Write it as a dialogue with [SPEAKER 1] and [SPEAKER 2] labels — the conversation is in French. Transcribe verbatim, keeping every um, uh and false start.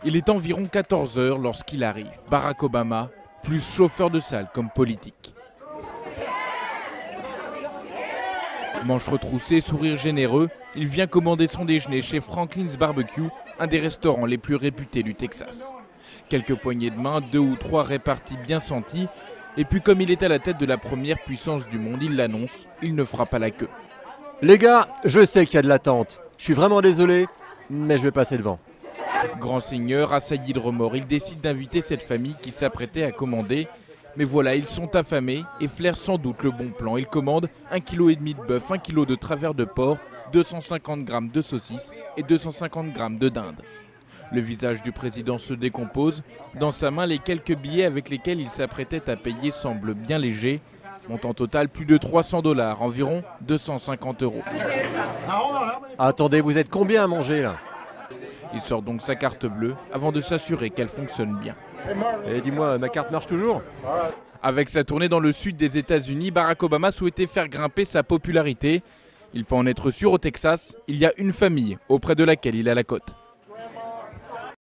[SPEAKER 1] Il est environ quatorze heures lorsqu'il arrive. Barack Obama, plus chauffeur de salle comme politique. Manches retroussées, sourire généreux, il vient commander son déjeuner chez Franklin's Barbecue, un des restaurants les plus réputés du Texas. Quelques poignées de main, deux ou trois répartis bien sentis. Et puis comme il est à la tête de la première puissance du monde, il l'annonce, il ne fera pas la queue.
[SPEAKER 2] Les gars, je sais qu'il y a de l'attente. Je suis vraiment désolé, mais je vais passer devant.
[SPEAKER 1] Grand seigneur, assailli de remords, il décide d'inviter cette famille qui s'apprêtait à commander. Mais voilà, ils sont affamés et flairent sans doute le bon plan. Ils commandent un kilo et demi de bœuf, un kilo de travers de porc, deux cent cinquante grammes de saucisses et deux cent cinquante grammes de dinde. Le visage du président se décompose. Dans sa main, les quelques billets avec lesquels il s'apprêtait à payer semblent bien légers. Montant total plus de trois cents dollars, environ deux cent cinquante euros.
[SPEAKER 2] Attendez, vous êtes combien à manger là?
[SPEAKER 1] Il sort donc sa carte bleue avant de s'assurer qu'elle fonctionne bien.
[SPEAKER 2] Et dis-moi, ma carte marche toujours?
[SPEAKER 1] Avec sa tournée dans le sud des États-Unis, Barack Obama souhaitait faire grimper sa popularité. Il peut en être sûr au Texas, il y a une famille auprès de laquelle il a la cote.